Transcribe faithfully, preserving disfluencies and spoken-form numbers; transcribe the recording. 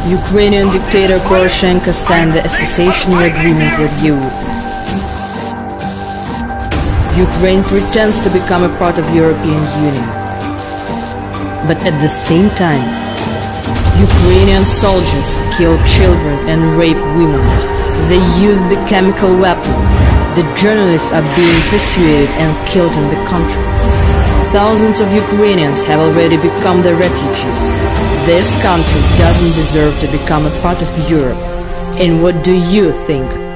Ukrainian dictator Poroshenko signed the association agreement with you. Ukraine pretends to become a part of European Union. But at the same time, Ukrainian soldiers kill children and rape women. They use the chemical weapon. The journalists are being persuaded and killed in the country. Thousands of Ukrainians have already become the refugees. This country doesn't deserve to become a part of Europe. And what do you think?